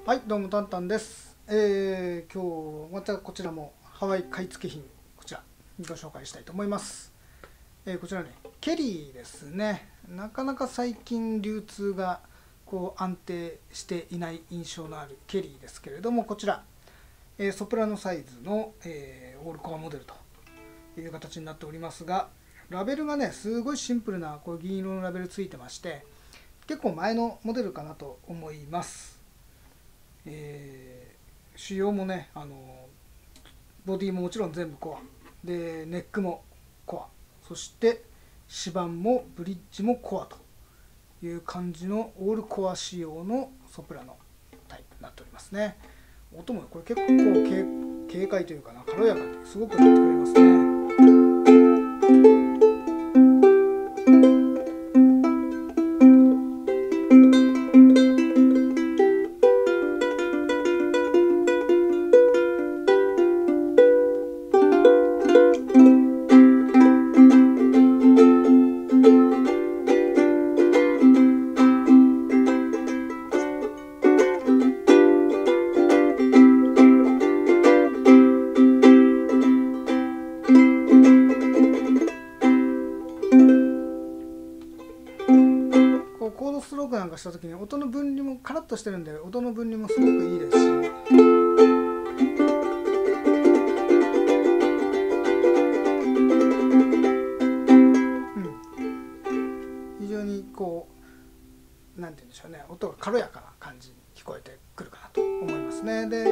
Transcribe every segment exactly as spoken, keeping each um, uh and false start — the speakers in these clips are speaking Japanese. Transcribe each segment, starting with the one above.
はい、どうもタンタンです。えー、今日またこちらもハワイ買い付け品、こちらご紹介したいと思います。えー、こちらね、ケリーですね。なかなか最近流通がこう安定していない印象のあるケリーですけれども、こちら、えー、ソプラノサイズの、えー、オールコアモデルという形になっておりますが、ラベルがね、すごいシンプルなこう銀色のラベルついてまして、結構前のモデルかなと思います。えー、仕様もね、あのボディももちろん全部コアで、ネックもコア、そして指板もブリッジもコアという感じのオールコア仕様のソプラノタイプになっておりますね。音もこれ結構軽快というかな、軽やかですごく鳴ってくれますね。コードストロークなんかした時に音の分離もカラッとしてるんで、音の分離もすごくいいですし、うん、非常にこうなんて言うんでしょうね、音が軽やかな感じに聞こえてくるかなと思いますね。で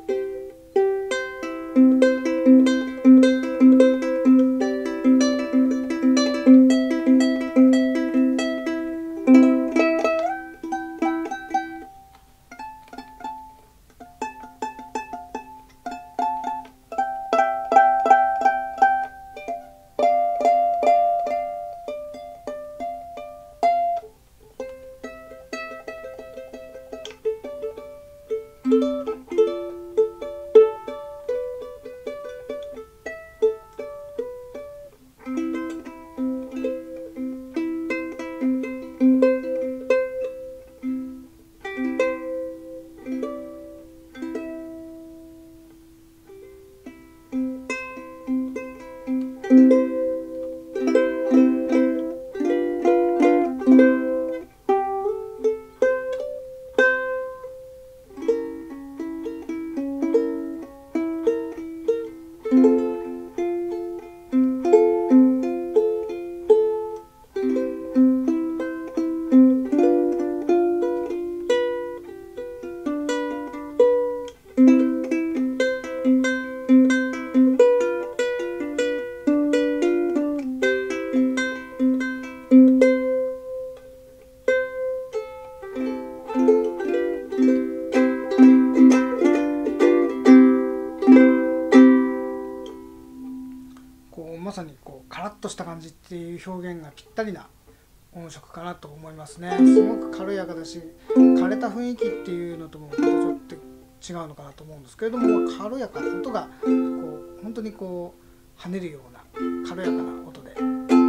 こうまさにこうカラッとした感じっていう表現がぴったりな音色かなと思いますね。すごく軽やかだし、枯れた雰囲気っていうのともまたちょっと違うのかなと思うんですけれども、軽やかな音がこう本当にこう跳ねるような軽やかな音で、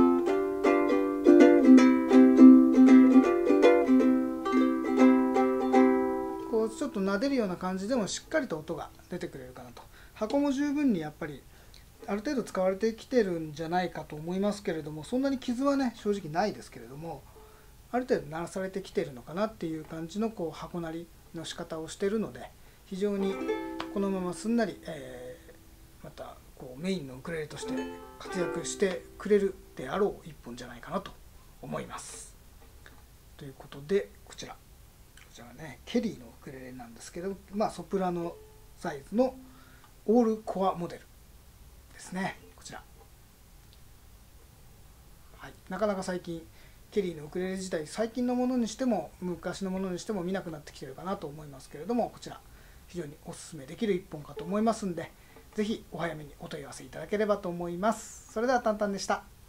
こうちょっと撫でるような感じでもしっかりと音が出てくれるかなと。箱も十分にやっぱりある程度使われてきてるんじゃないかと思いますけれども、そんなに傷はね正直ないですけれども、ある程度鳴らされてきてるのかなっていう感じのこう箱鳴りの仕方をしてるので、非常にこのまますんなり、えー、またこうメインのウクレレとして活躍してくれるであろう一本じゃないかなと思います。ということで、こちらこちらはねケリーのウクレレなんですけど、まあソプラノサイズのオールコアモデルですね。こちら、はい、なかなか最近ケリーのウクレレ自体、最近のものにしても昔のものにしても見なくなってきてるかなと思いますけれども、こちら非常におすすめできるいっぽんかと思いますんで、是非お早めにお問い合わせいただければと思います。それではタンタンでした。